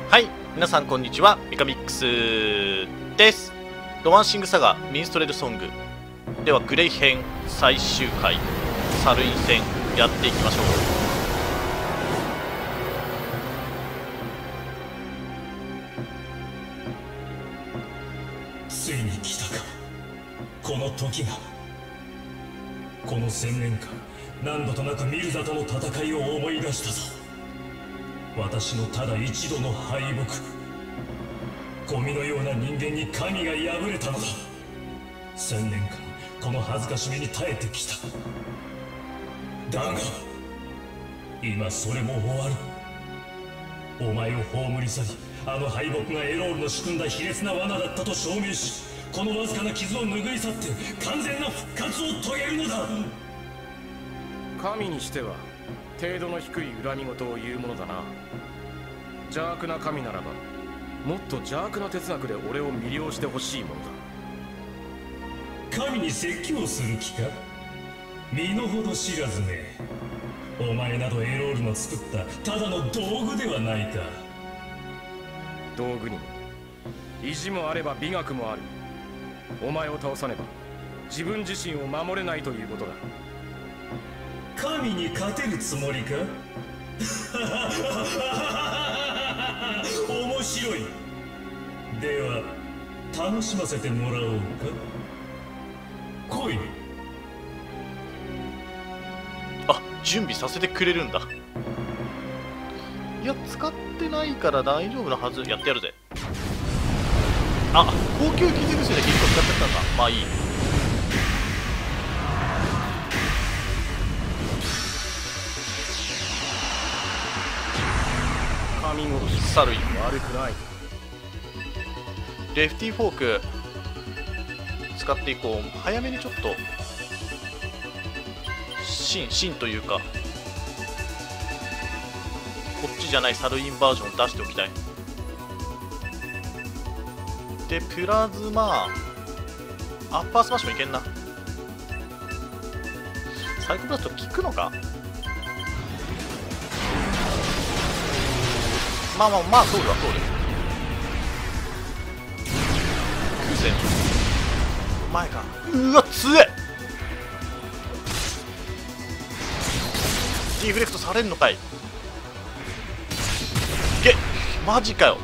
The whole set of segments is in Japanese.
はい、皆さんこんにちは、ミカミックスです。ロマンシングサガミンストレルソングではグレイ編最終回サルイン戦やっていきましょう。 ついに来たか、この時が。この1000年間何度となくミルザとの戦いを思い出したぞ。私のただ一度の敗北、ゴミのような人間に神が敗れたのだ。1000年間この恥ずかしめに耐えてきた。だが今それも終わる。お前を葬り去り、あの敗北がエロールの仕組んだ卑劣な罠だったと証明し、このわずかな傷を拭い去って完全な復活を遂げるのだ。 神にしては程度の低い恨み事を言うものだな。邪悪な神ならばもっと邪悪な哲学で俺を魅了してほしいものだ。神に説教する気か。身の程知らずめ。お前などエロールの作ったただの道具ではないか。 道具にも意地もあれば美学もある。お前を倒さねば自分自身を守れないということだ。 神に勝てるつもりか。面白い。では楽しませてもらおうか。来い。 あ、準備させてくれるんだ。いや、使ってないから大丈夫なはず。やってやるぜ。あ、高級傷薬で結構使っちゃったんだ。まあいい。 神殺しサルイン悪くない。 レフティーフォーク使っていこう。早めにちょっと芯というかこっちじゃないサルインバージョンを出しておきたい。でプラズマアッパースマッシュもいけんな。サイコブラスト効くのか。まあ通るわ通る。空戦前か。うわ強え。ディフレクトされんのかい。げマジかよ。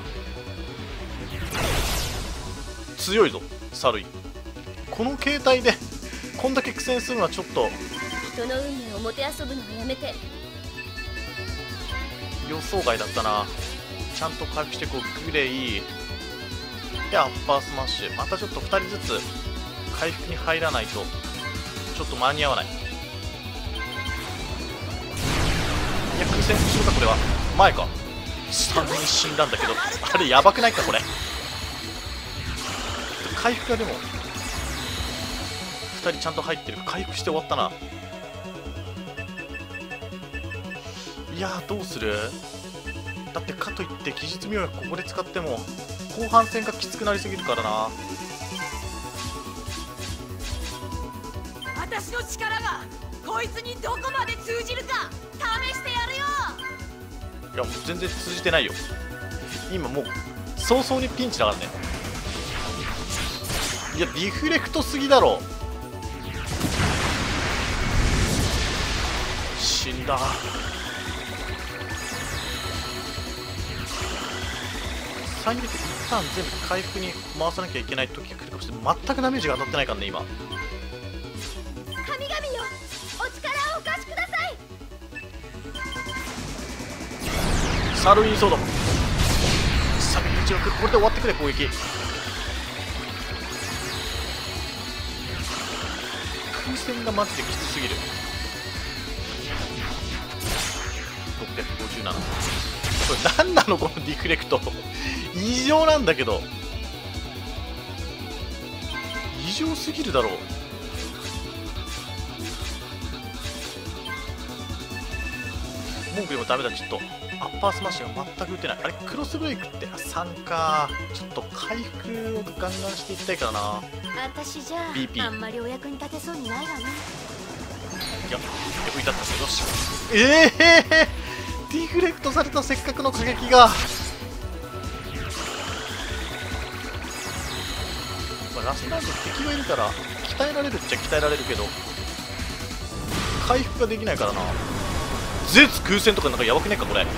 強いぞサルイン。この形態でこんだけ苦戦するのはちょっと人の運命をもてあそぶのはやめて。 予想外だったな。ちゃんと回復してこうグレイでアッパースマッシュ。またちょっと2人ずつ回復に入らないとちょっと間に合わない。いや空戦後ろか。これは前か。完全に死んだんだけどあれやばくないかこれ。回復がでも2人ちゃんと入ってる。回復して終わったな。いやーどうする。だってかといって技術妙薬ここで使っても後半戦がきつくなりすぎるからな。 私の力がこいつにどこまで通じるか試してやるよ。 いやもう全然通じてないよ。今もう早々にピンチだからね。いやディフレクトすぎだろ。死んだ。最悪一旦全部回復に回さなきゃいけない時が来るかもしれない。全くダメージが当たってないからね今。 神々よ、お力をお貸しください。 サルインソード316、これで終わってくれ攻撃。空戦がマジできつすぎる。657。これ何なのこのディフレクト。異常なんだけど。異常すぎるだろう。文句でもダメだ。ちょっとアッパースマッシュが全く打てない。あれクロスブレイクって3か。ちょっと回復をガンガンしていきたいからな。 私じゃ BP あんまりお役に立てそうにないわね。 いや役に立ったけど。ディフレクトされたせっかくの過激が。いや、全然通じてないよ。今もう早々にピンチだからね。 ラストラウンド敵がいるから鍛えられるっちゃ鍛えられるけど回復ができないからな。絶空戦とかなんかやばくねえかこれ。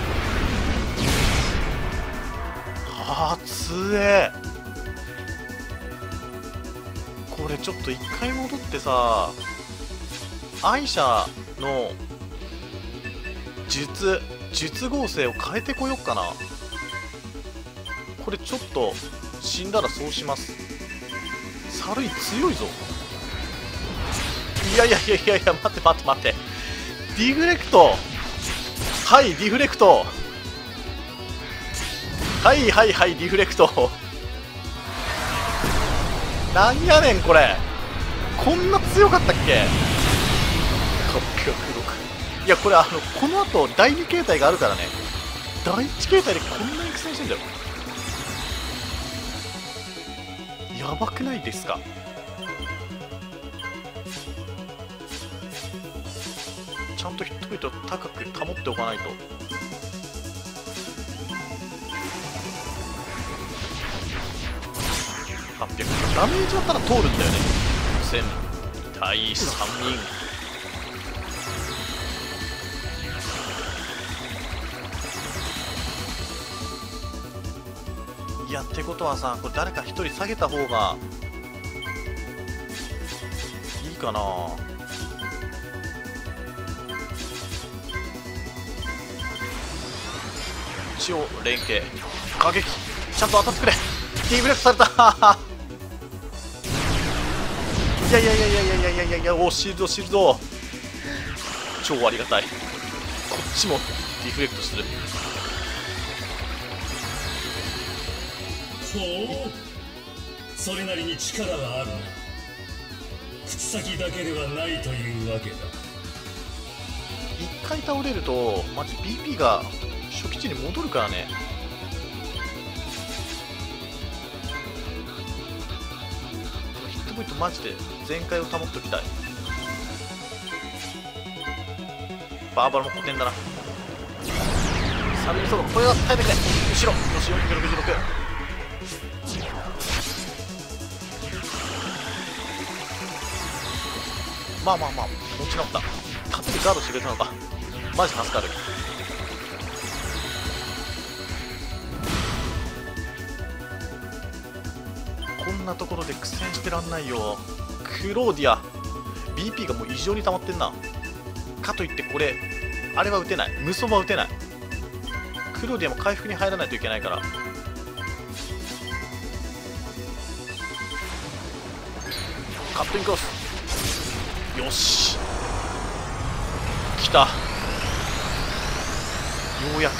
はあつえ。これちょっと一回戻ってさ、愛者の術合成を変えてこよっかな。これちょっと死んだらそうします。サルイ強いぞ。いやいやいやいやいや、待って待って待って、ディフレクト、はいディフレクト、はいはいはいディフレクトなんやねんこれ、こんな強かったっけ。806。いやこれこの後第2形態があるからね。第1形態でこんなに苦戦してんだよ。やばくないですか。ちゃんとヒットポイントを高く保っておかないと。800ダメージだったら通るんだよね。1000対3人。いやってことはさ、これ誰か1人下げた方がいいかな。一応連携過激ちゃんと当たってくれ。ディフレクトされたいやいやいやいやいやいやいやいや、おシールドシールド、超ありがたい。こっちもディフレクトする。 ほう、それなりに力はあるな。口先だけではないというわけだ。 一回倒れるとマジ BP が初期値に戻るからね。ヒットポイントマジで全開を保っておきたい。バーバラも古典だな。サルミソロこれは耐えてくれ。後ろよし466。まあまあまあ持ち直った。縦でガードしてくれたのか、マジ助かる。こんなところで苦戦してらんないよ。クローディア BP がもう異常に溜まってんな。かといってこれあれは打てない、無双は打てない。クローディアも回復に入らないといけないから。カットインクロス、よし来た、ようやく。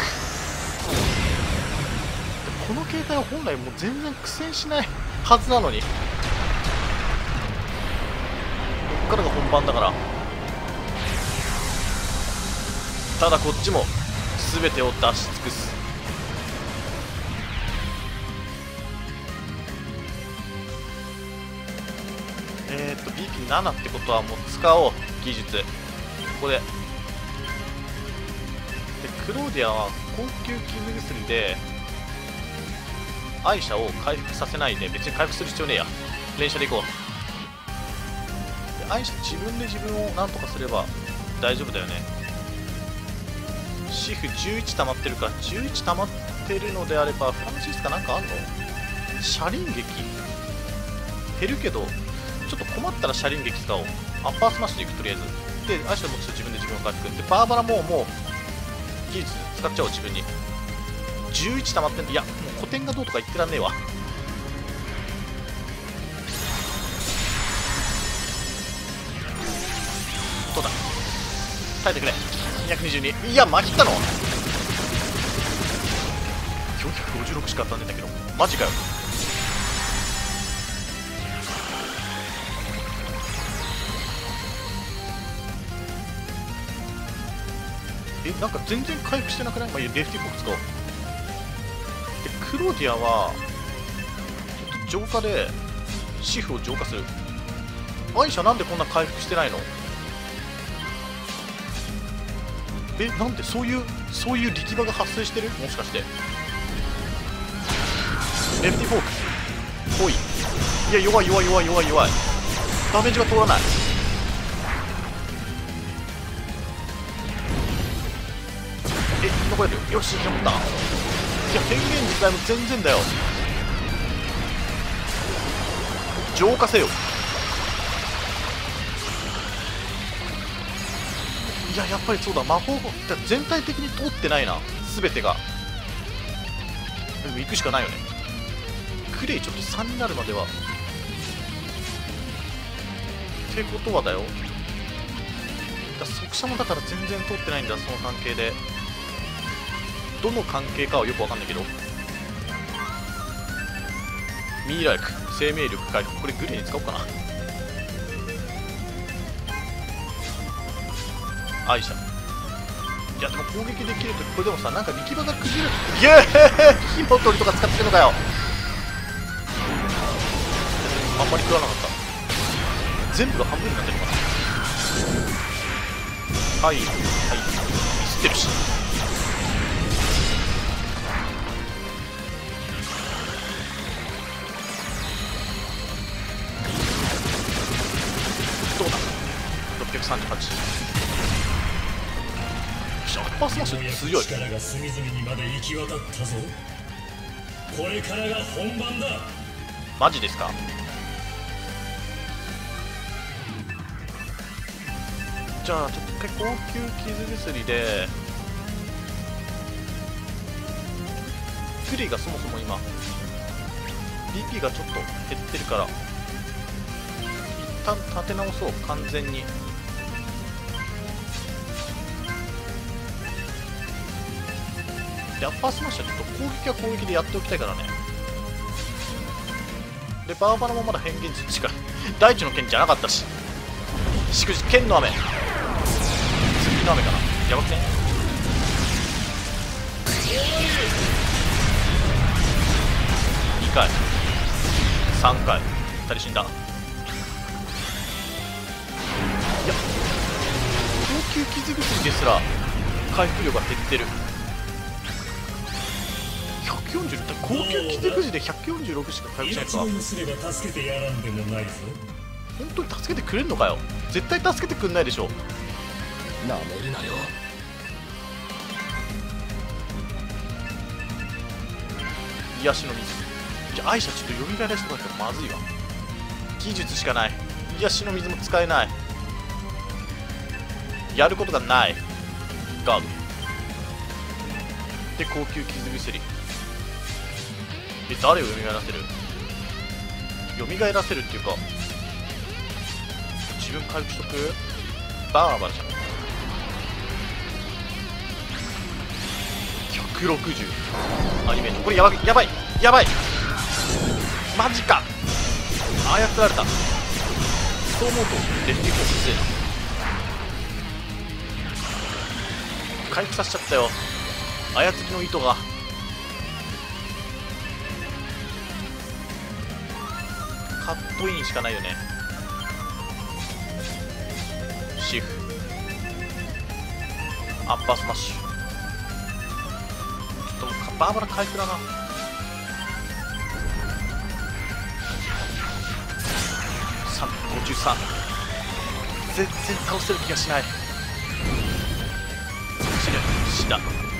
この形態は本来もう全然苦戦しないはずなのに、こっからが本番だから。ただこっちも全てを出し尽くす。BP7 ってことはもう使おう技術。ここでクローディアは高級傷薬で愛者を回復させないで、別に回復する必要ねえや、連射でいこう。で愛者自分で自分をなんとかすれば大丈夫だよね。シフ11溜まってるか、11溜まってるのであればフランシスカなんかあんの。車輪撃減るけどちょっと困ったら車輪撃使おう。アッパースマッシュでいくとりあえず。で愛者持つと自分で自分を回復で、バーバラももう技術使っちゃおう自分に。11溜まってんの。いやもう古典がどうとか言ってらんねえわ。どうだ耐えてくれ。222。いやまきったの456しか当たんねえんだけど、マジかよ。なんか全然回復してなくない。まあ、いやレフティーフォーク使おう。でクローディアはちょっと浄化でシフを浄化する。アイシャなんでこんな回復してないの。なんでそういう力場が発生してる。もしかしてレフティーフォークほいいや、弱い。ダメージが通らない。残れる。よし、やった。いや、変幻自体も全然だよ。浄化せよ。いや、やっぱりそうだ、魔法全体的に通ってないな、全てが。でも行くしかないよね。クレイちょっと3になるまでは。ってことはだよ、速射もだから全然通ってないんだ、その関係で。どの関係かはよくわかんないけど。ミイラ力、生命力回復、これグレーに使おうかな。アイシャ。いやでも攻撃できるとこれでもさ、なんか力場が崩れる。イエーイ、火の鳥とか使ってるのかよ。あんまり食わなかった。全部が半分になってるのかな。はい、ミスってるし。どうだ、638。アッパースマッシュ強い。 力が隅々にまで行き渡ったぞ。これからが本番だ。 マジですか。じゃあちょっと一回高級傷薬で、クレイがそもそも今 BP がちょっと減ってるから、一旦立て直そう。完全にで、アッパースマッシュはちょっと攻撃は攻撃でやっておきたいからね。で、バーバラもまだ変幻術近い。大地の剣じゃなかったし。しくじ、剣の雨。次の雨かな。やばくね。2回。3回。2人死んだ。いや、高級傷薬ですら回復量が減ってる。140って高級傷くじで146しか回復しないか。 命をすれば助けてやらんでもないぞ。 本当に助けてくれんのかよ。絶対助けてくんないでしょ。 なめるなよ。 癒しの水。じゃあアイシャちょっと蘇らせてもらったらまずいわ。技術しかない。癒しの水も使えない。やることがない。ガードで高級傷薬。誰を蘇らせる？蘇らせるっていうか、自分回復しとく。バーバラじゃん。160アニメート。これやばいやばいマジか。操られた。そう思うとデフティフォー強いな。回復させちゃったよ。操りの糸が。カットインしかないよね。シフアッパースマッシュ。ちょっともうバーバラ回復だな。353。全然倒せる気がしない。死んだ。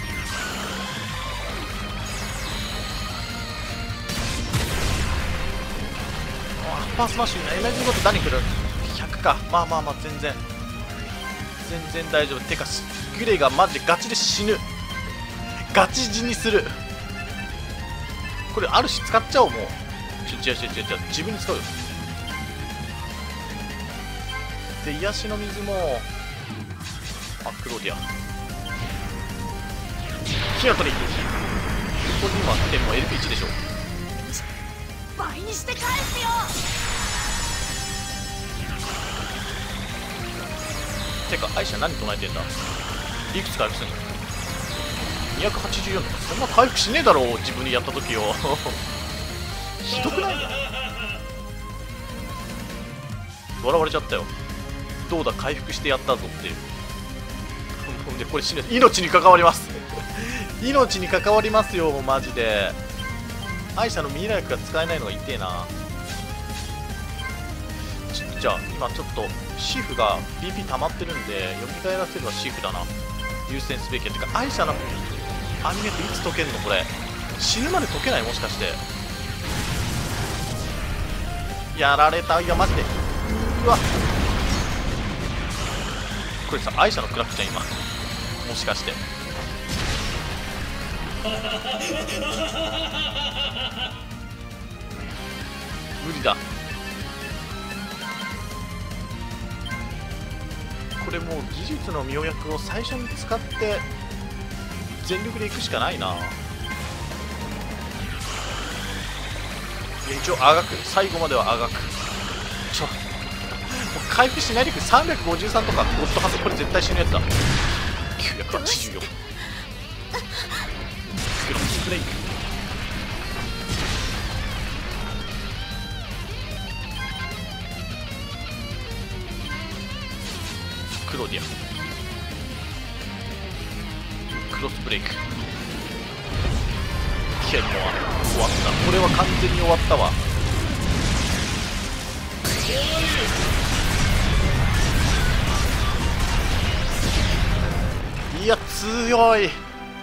アッパースマッシュにエナジーごと何来る ?100 か。まあ全然大丈夫。てかグレイがマジでガチで死ぬ。ガチ死にする。これあるし使っちゃおう。もう違う自分に使うよ。で癒しの水もクローディア火の鳥。ここに今ってもう LP1 でしょ。 倍にして返すよ。 てかアイシャ何唱えてんだ。いくつ回復するの？284とかそんな回復しねえだろう。自分にやった時よ。ひどくない？笑われちゃったよ。どうだ回復してやったぞっていう。ほんでこれ死ぬ。命に関わります。命に関わりますよマジで。アイシャのミイラ薬が使えないのが痛えな。 じゃあ今ちょっとシフが BP 溜まってるんで蘇らせるのはシフだな。優先すべきや。てかアイシャのアニメっていつ解けんのこれ。死ぬまで解けないもしかして。やられた。いやマジでうわこれさアイシャのクラックじゃん今もしかして無理だこれ。もう技術の妙薬を最初に使って全力でいくしかないな。一応あがく、最後まではあがく。もう回復しないでく。353とかゴッドハンド、これ絶対死ぬやつだ。984クロスブレイク。クロディアクロスブレイク。剣の雨終わった。これは完全に終わったわ。いや強い。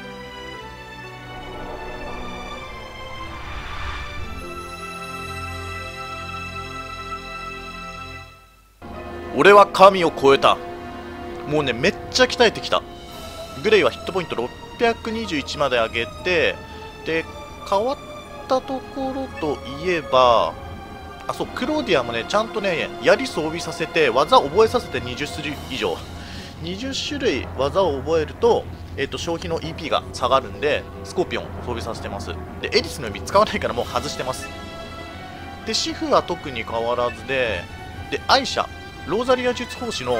俺は神を超えた。もうねめっちゃ鍛えてきた。グレイはヒットポイント621まで上げて、で変わったところといえば、あそうクローディアもねちゃんとね槍装備させて技を覚えさせて20種類以上20種類技を覚えると、消費の EP が下がるんでスコーピオンを装備させてます。でエリスの指使わないからもう外してます。でシフは特に変わらずで、アイシャローザリア術法師の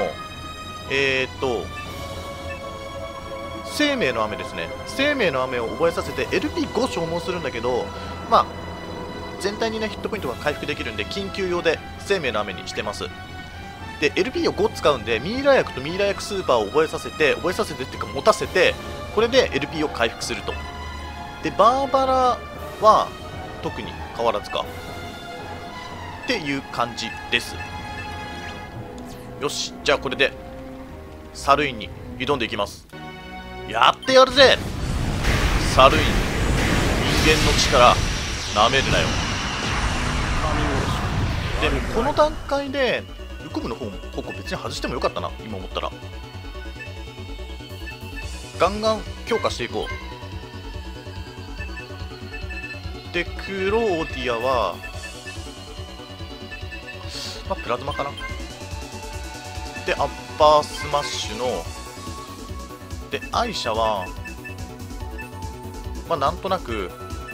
生命の雨ですね。生命の雨を覚えさせて LP5 消耗するんだけど、まあ全体にねヒットポイントが回復できるんで緊急用で生命の雨にしてます。で LP を5使うんでミイラ薬とミイラ薬スーパーを覚えさせてっていうか持たせて、これで LP を回復すると。でバーバラは特に変わらずかっていう感じです。よし、じゃあこれでサルインに挑んでいきます。やってやるぜサルイン。人間の力なめるなよ。でこの段階でルコムの方もここ別に外してもよかったな今思ったら。ガンガン強化していこう。でクローディアはまあプラズマかな。でアッパースマッシュのでアイシャはまあなんとなく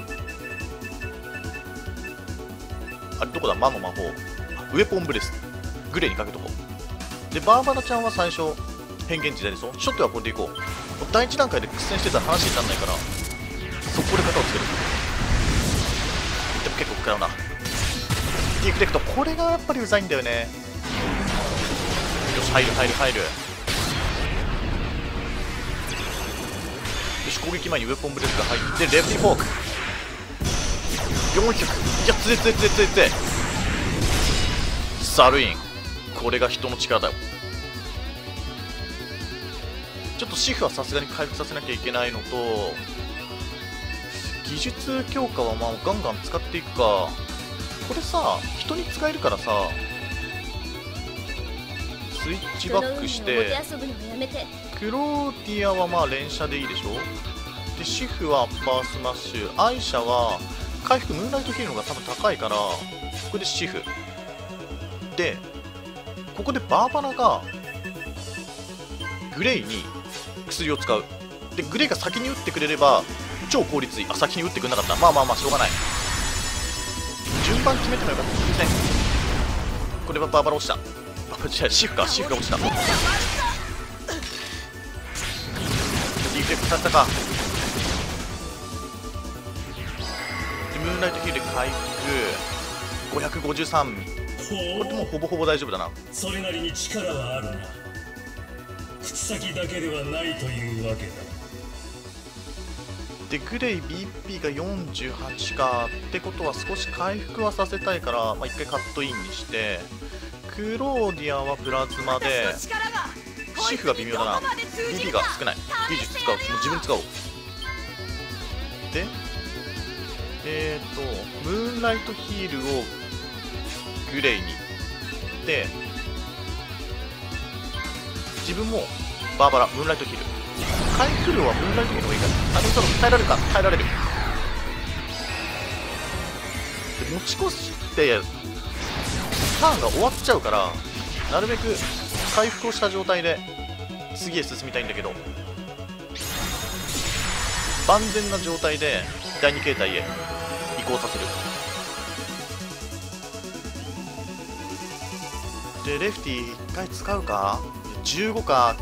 あれどこだ魔の魔法ウェポンブレスグレーにかけとこう。でバーバラちゃんは最初変幻自在でしょ。初手はこれでいこう。第一段階で苦戦してたら話にならないから速攻で型をつける。でも結構使うな。ディフレクトこれがやっぱりうざいんだよね。よし入る。よし攻撃前にウェポンブレスが入ってレフティフォーク400。いや強いサルインこれが人の力だよ。ちょっとシフはさすがに回復させなきゃいけないのと、技術強化はまあガンガン使っていくか。これさ人に使えるからさスイッチバックしてクローディアはまあ連射でいいでしょ。でシフはアッパースマッシュ、アイシャは回復ムーンライトヒールのが多分高いからここでシフで、ここでバーバラがグレイに薬を使う。でグレイが先に打ってくれれば超効率いい。あ先に打ってくれなかった。まあしょうがない。順番決めてもよかった。すいません。これはバーバラ落ちた。じゃあシフが落ちた。リフレクトされたか。でムーンライトヒールで回復553。これでもうほぼほぼ大丈夫だな。 それなりに力はあるな。口先だけではないというわけだ。 でグレイ BP が48かってことは少し回復はさせたいから、まあ、1回カットインにしてククローディアはプラズマで、 私の力がシフが微妙だな。 こいつにどこまで通じ BP るかが少ない。技術使う。もう自分に使おう。でムーンライトヒールをグレイにで、自分もバーバラムーンライトヒール、回復量はムーンライトヒールの方がいいから。あ、でもその耐えられるか。耐えられる。で持ち越してターンが終わっちゃうから、なるべく回復をした状態で次へ進みたいんだけど、万全な状態で第2形態へ移行させる。でレフティ1回使うか。15か。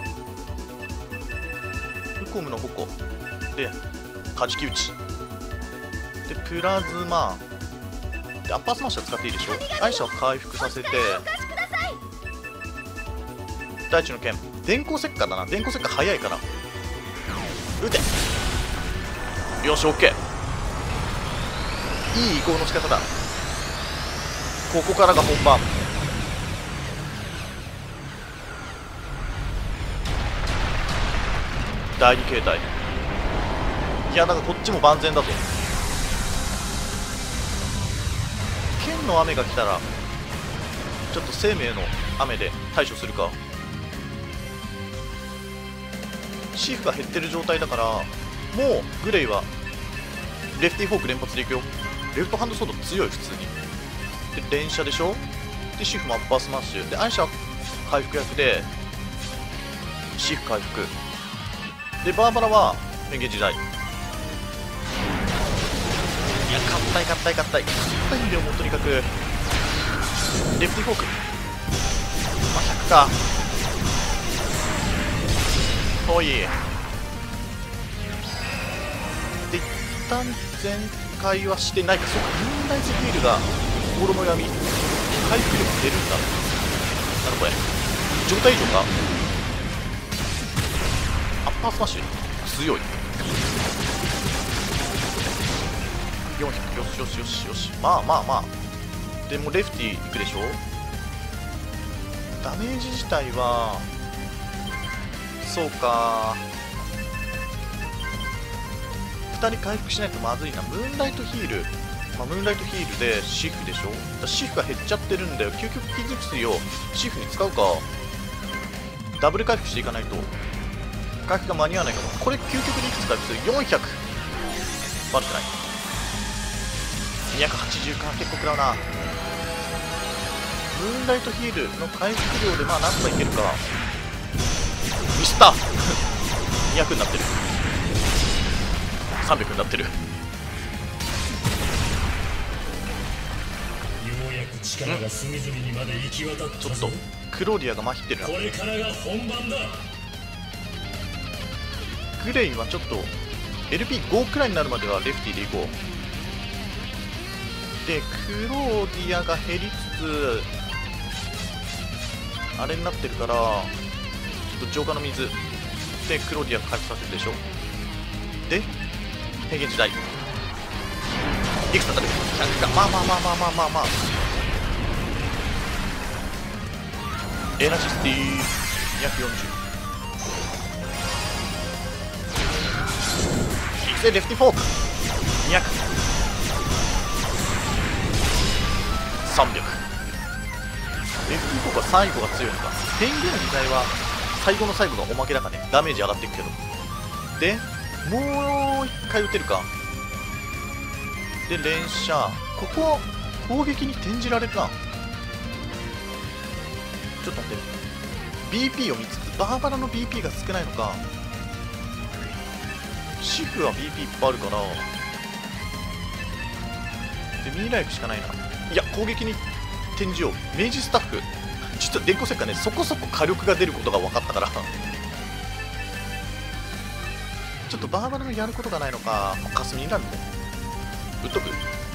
ウコムの矛でカジキ打ちでプラズマでアッパースマッシュは使っていいでしょ。アイシャを回復させて、大地の剣電光石火だな。電光石火早いから撃て。よし OK。 いい移行の仕方だ。ここからが本番。第2形態。いやだからこっちも万全だぞ。剣の雨が来たらちょっと生命の雨で対処するか。シフが減ってる状態だから、もうグレイはレフティーフォーク連発でいくよ。レフトハンドソード強い普通に。で連射でしょ。でシフもアッパースマッシュでアイシャ回復役でシフ回復でバーバラは変幻自在。いや硬い硬い硬い硬いんだよ。もうとにかくレフティーフォーク、まあ、100か。おいで一旦全開はしてないか。そうか、ムーンライトヒールが心の闇回復力出るんだ。なるこれ状態異常か。アッパースマッシュ強い。400。よしよしよしよし。まあまあまあ。でもレフティーいくでしょ。ダメージ自体はそうか、2人回復しないとまずいな。ムーンライトヒール、まあ、ムーンライトヒールでシフでしょ。だシフが減っちゃってるんだよ。究極傷薬をシフに使うか。ダブル回復していかないと回復が間に合わないから。これ究極でいくつ回復する。400。悪くない。280か。結構食らうな。ムーンライトヒールの回復量でまあなんとかいけるか。ミスった200になってる。300になってる。 ようやく力が隅々にまで行き渡ったぞ。 ちょっとクローディアがまひってるな。 これからが本番だ。 グレイはちょっと LP5 くらいになるまではレフティーでいこう。でクローディアが減りつつあれになってるから、ちょっと浄化の水でクローディア回復させるでしょ。で変幻時代いくつ当たる。100か。まあまあまあまあまあまあまあ。エナジスティ240。いくぜレフティフォーク200。300。レフティフォークは最後が強いのか。変幻自体は最後の最後がおまけだからね。ダメージ上がっていくけど。でもう1回撃てるか。で連射。ここは攻撃に転じられるな。ちょっと待って。 BP を見つつバーバラの BP が少ないのか。シフは BP いっぱいあるからでミーライフしかないな。いや攻撃に転じよう。明治スタッフ実は電光石火ね、そこそこ火力が出ることが分かったからちょっとバーバラのやることがないのか。霞になるの打っとく。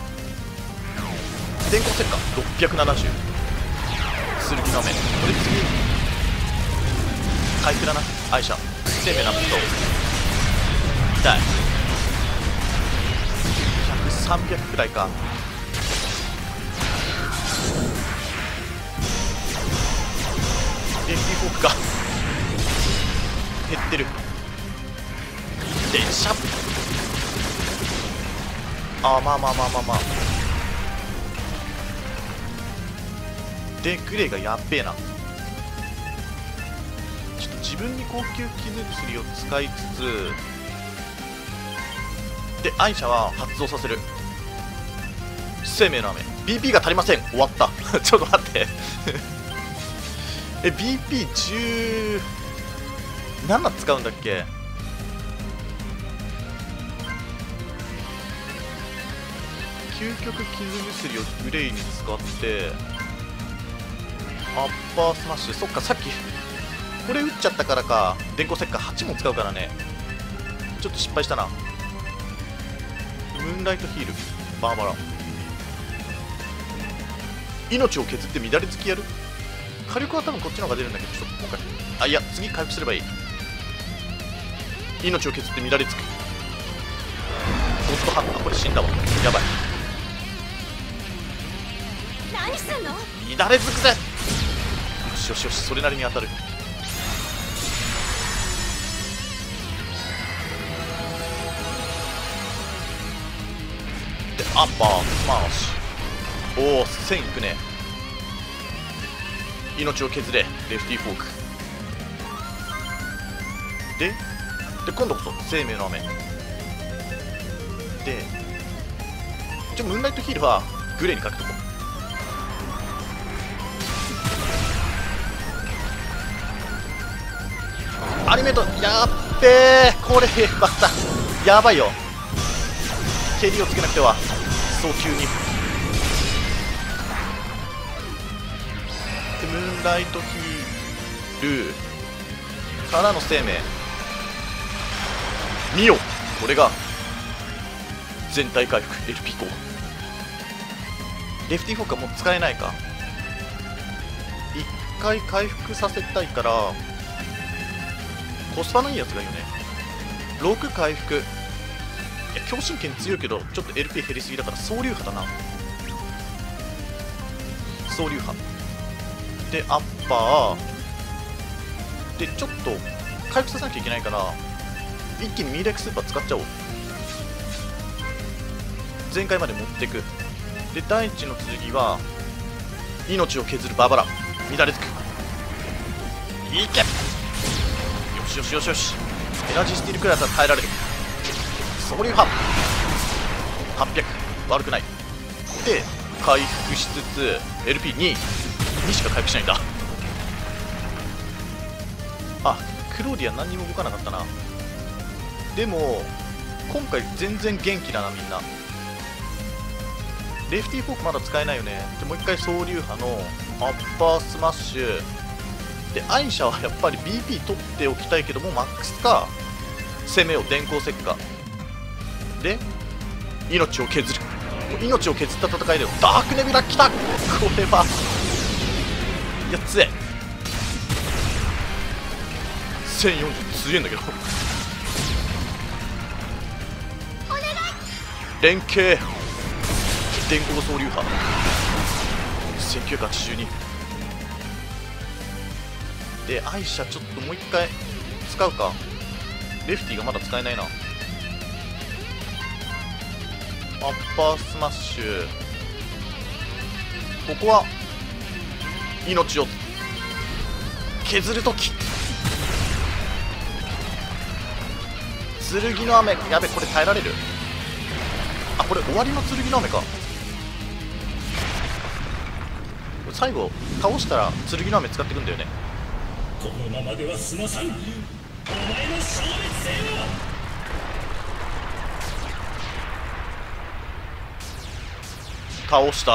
電光石火670。剣の雨。これ次回復だな。アイシャ生命なくと痛い。100、300くらいか。 フォークが減ってる。電車、あ、まあで、グレーがやっべえな。ちょっと自分に高級傷薬を使いつつで、アイシャは発動させる。生命の雨。 BP が足りません。終わったちょっと待ってBP17 使うんだっけ。究極傷薬をグレイに使ってアッパースマッシュ。そっか、さっきこれ打っちゃったからか。電光石火8も使うからね。ちょっと失敗したな。ムーンライトヒール、バーバラ。命を削って乱れ突きやる。火力は多分こっちの方が出るんだけど、ちょっと今回、あ、いや、次回復すればいい。命を削って乱れつく。ゴッドハンター、これ死んだわ。やばい。 何すんの？ 乱れつくぜ。よしよしよし、それなりに当たる。で、アッパースマッシュ。おお、1000いくね。命を削れ、レフティーフォーク。で、今度こそ生命の雨で、ムーンライトヒールはグレーにかけとこう。アニメート、やっべえ、これまたやばいよ。蹴りをつけなくては早急に。で、ムーンライトヒールからの生命見よ。これが全体回復 LP 効果。レフティーフォークはもう使えないか。1回回復させたいからコスパのいいやつがいいよね。6回復。いや、強心剣強いけどちょっと LP 減りすぎだから総流波だな。総流波でアッパーでちょっと回復させなきゃいけないから一気にミーレックスーパー使っちゃおう。全開まで持っていく。で、第一の剣は命を削るバーバラ。乱れつく。いけ。よしよしよしよし。エナジースティールくらいだったら耐えられる。総流波800、悪くない。で、回復しつつ LP2 しか回復しないんだ。あ、クローディア何にも動かなかったな。でも今回全然元気だなみんな。レフティーフォークまだ使えないよね。で、もう一回総流波のアッパースマッシュで、アイシャはやっぱり BP 取っておきたいけどもマックスか攻めを電光石火で命を削る。命を削った戦いでダークネビュラ来た。これはいや強え。1040強えんだけど連携電光総流波1982で、アイシャちょっともう一回使うか。レフティがまだ使えないな。アッパースマッシュ。ここは命を削るとき。剣の雨。やべ、これ耐えられる。あ、これ終わりの剣の雨か。最後倒したら剣の雨使ってくんだよね。 このままでは済まさん。お前の消滅戦を。 倒した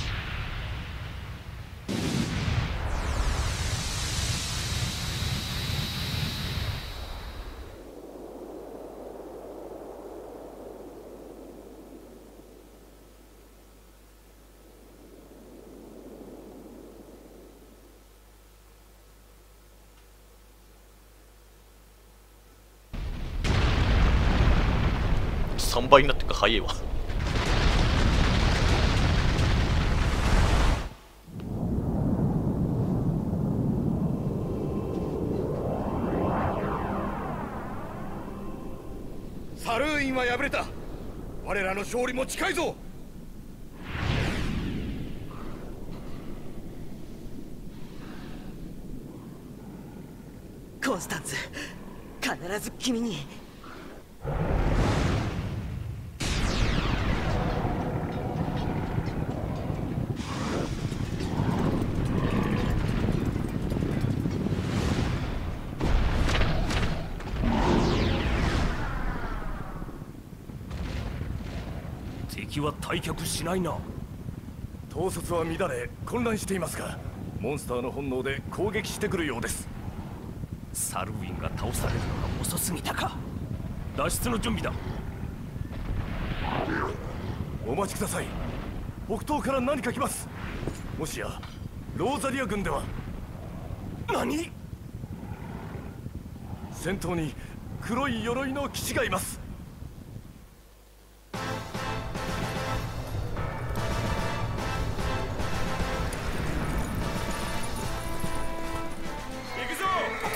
。3倍になってるか早いわ。 我らの勝利も近いぞ。 コンスタンツ、必ず君に。 敵は退却しないな。 統率は乱れ混乱していますが、モンスターの本能で攻撃してくるようです。 サルウィンが倒されるのが遅すぎたか。脱出の準備だ。 お待ちください。北東から何か来ます。もしやローザリア軍では。 何？ 先頭に黒い鎧の騎士がいます。行くぞ。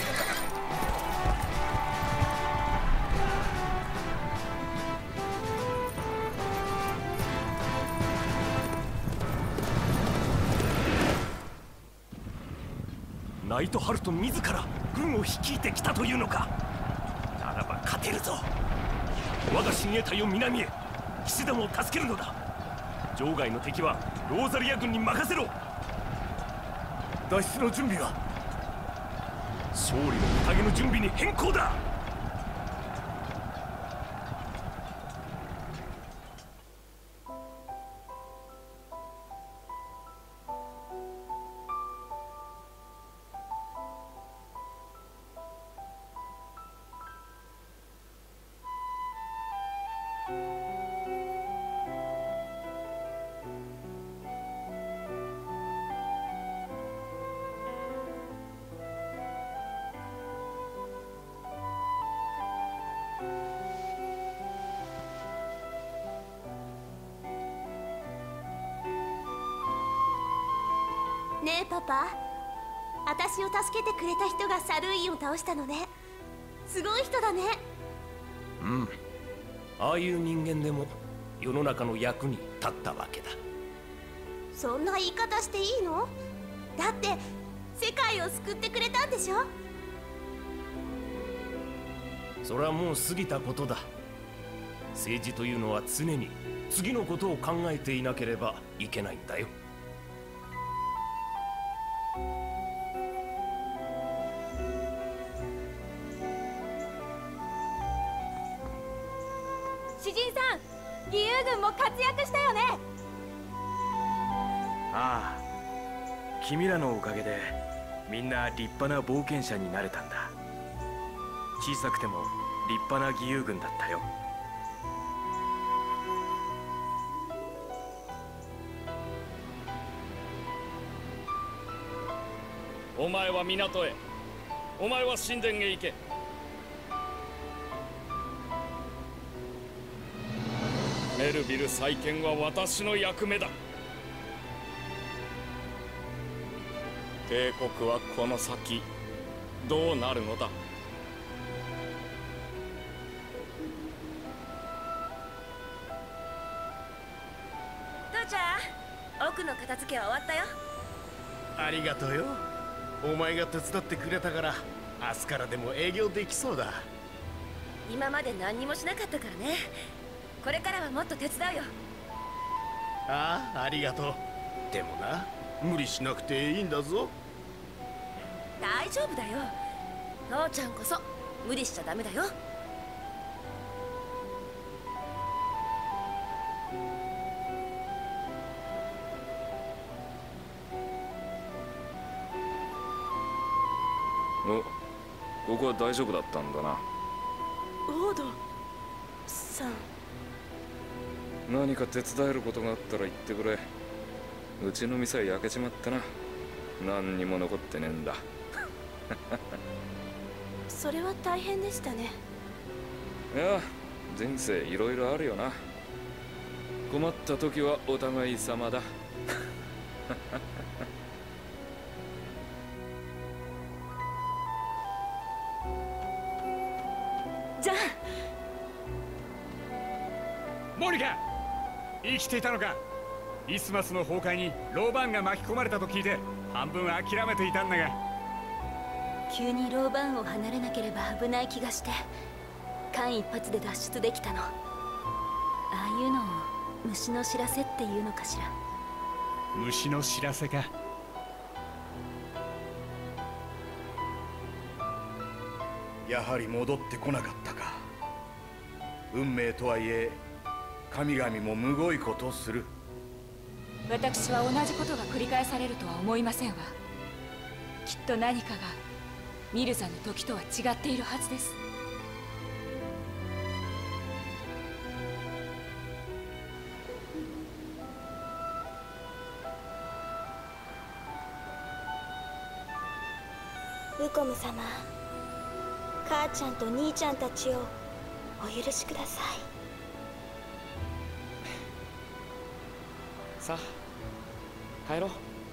ナイトハルト自ら軍を率いてきたというのか。ならば勝てるぞ。我が親衛隊を南へ、騎士団を助けるのだ。場外の敵はローザリア軍に任せろ。 脱出の準備が。 勝利の宴の準備に変更だ。 ねえパパ、私を助けてくれた人がサルウィンを倒したのね。すごい人だね。 うん、ああいう人間でも世の中の役に立ったわけだ。 そんな言い方していいの？だって世界を救ってくれたんでしょ。 それはもう過ぎたことだ。政治というのは常に次のことを考えていなければいけないんだよ。 詩人さん、義勇軍も活躍したよね。 ああ、君らのおかげでみんな立派な冒険者になれたんだ。小さくても立派な義勇軍だったよ。 お前は港へ、お前は神殿へ行け。メルビル再建は私の役目だ。帝国はこの先どうなるのだ。 父ちゃん、奥の片付けは終わったよ。 ありがとうよ。お前が手伝ってくれたから明日からでも営業できそうだ。 今まで何にもしなかったからね。これからはもっと手伝うよ。 ああ、ありがとう。でもな、無理しなくていいんだぞ。 大丈夫だよ。父ちゃんこそ無理しちゃダメだよ。 お、ここは大丈夫だったんだな。 オードさん。 何か手伝えることがあったら言ってくれ。うちの店は焼けちまったな。何にも残ってねえんだ。 それは大変でしたね。 いや、人生いろいろあるよな。困った時はお互い様だ。 じゃあ。 モニカ、 生きていたのか。イスマスの崩壊にローバーンが巻き込まれたと聞いて半分諦めていたんだが、 急にローバーンを離れなければ危ない気がして間一髪で脱出できたの。ああいうのを虫の知らせっていうのかしら。 虫の知らせか。 やはり戻ってこなかったか。運命とはいえ神々もむごいことをする。 私は同じことが繰り返されるとは思いませんわ。きっと何かがミルザの時とは違っているはずです。 ウコム様、母ちゃんと兄ちゃんたちをお許しください。 さあ帰ろう。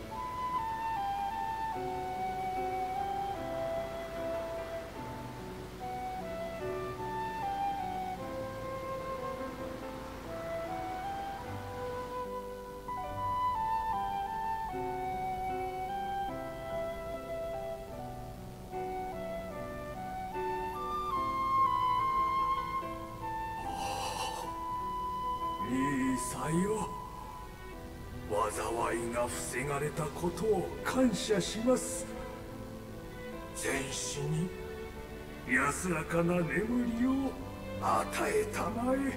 いいさよ。災いが防がれたことを感謝します。全身に安らかな眠りを与えたまえ。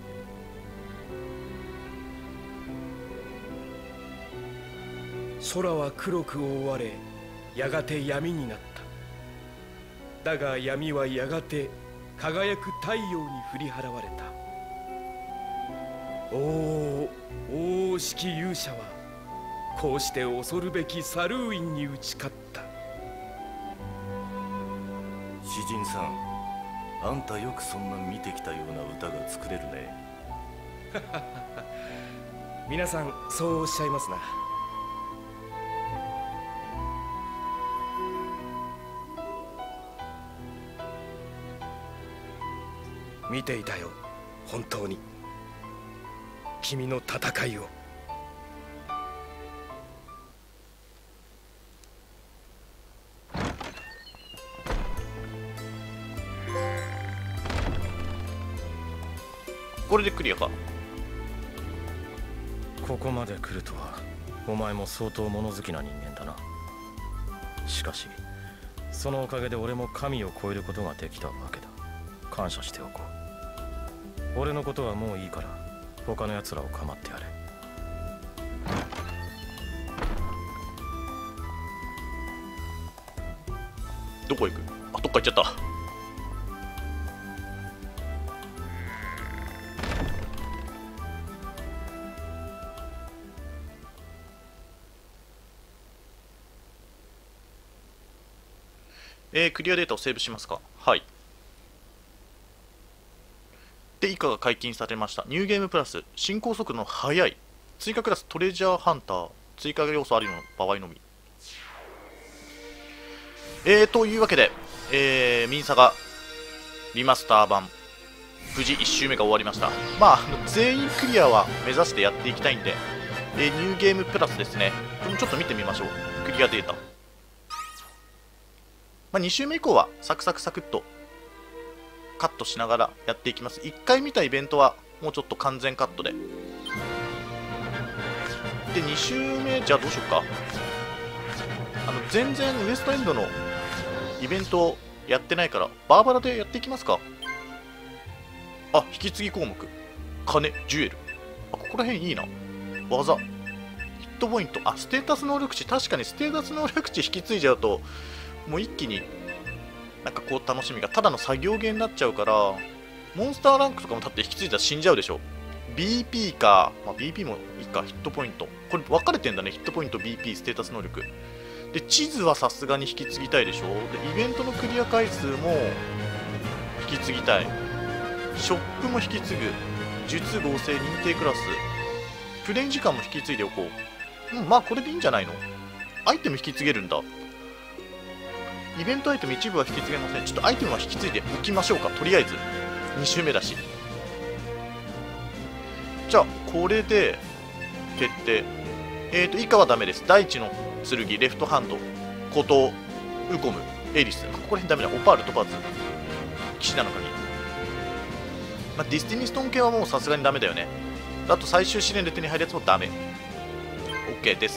空は黒く覆われ、やがて闇になった。だが闇はやがて輝く太陽に振り払われた。おお、しき勇者はこうして恐るべきサルーインに打ち勝った。 詩人さん、あんたよくそんな見てきたような歌が作れるね。 皆さんそうおっしゃいますな。見ていたよ、本当に君の戦いを。 これでクリアか。 ここまで来るとはお前も相当物好きな人間だな。しかしそのおかげで俺も神を超えることができたわけだ。感謝しておこう。俺のことはもういいから他の奴らを構ってやれ。 どこ行く？あ、どっか行っちゃった。クリアデータをセーブしますか。はい。で、以下が解禁されました。ニューゲームプラス、進行速度の速い。追加クラストレジャーハンター。追加要素ありの場合のみ。というわけで、ミンサガリマスター版、無事1周目が終わりました。まあ、全員クリアは目指してやっていきたいんで、ニューゲームプラスですね。これもちょっと見てみましょう。クリアデータ。まあ、2周目以降はサクサクサクっとカットしながらやっていきます。1回見たイベントはもうちょっと完全カットで。で、2周目、じゃあどうしようか。全然ウエストエンドのイベントをやってないから、バーバラでやっていきますか。あ、引き継ぎ項目。金、ジュエル。あ、ここら辺いいな。技。ヒットポイント。あ、ステータス能力値。確かにステータス能力値引き継いじゃうと、もう一気になんかこう楽しみがただの作業ゲーになっちゃうから、モンスターランクとかもだって引き継いだら死んじゃうでしょ。BP か、まあ、BP もいいか。ヒットポイントこれ分かれてんだね。ヒットポイント BP ステータス能力で、地図はさすがに引き継ぎたいでしょ。で、イベントのクリア回数も引き継ぎたい。ショップも引き継ぐ。術合成認定クラス、プレイ時間も引き継いでおこう。まあこれでいいんじゃないの。アイテム引き継げるんだ。イベントアイテム一部は引き継げません。ちょっとアイテムは引き継いでおきましょうか。とりあえず2周目だし。 じゃあこれで決定。以下はダメです。大地の剣、レフトハンド、孤島、ウコム、エリス。ここら辺ダメだ。オパール、トパーズ、騎士団の鍵。まあ、ディスティニストーン系はもうさすがにダメだよね。あと最終試練で手に入るやつもダメ。 OK です。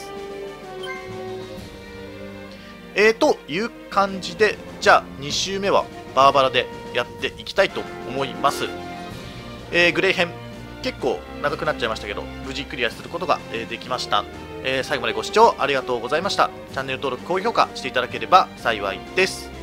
という感じで、じゃあ2周目はバーバラでやっていきたいと思います。グレイ編結構長くなっちゃいましたけど、無事クリアすることができました。最後までご視聴ありがとうございました。チャンネル登録、高評価していただければ幸いです。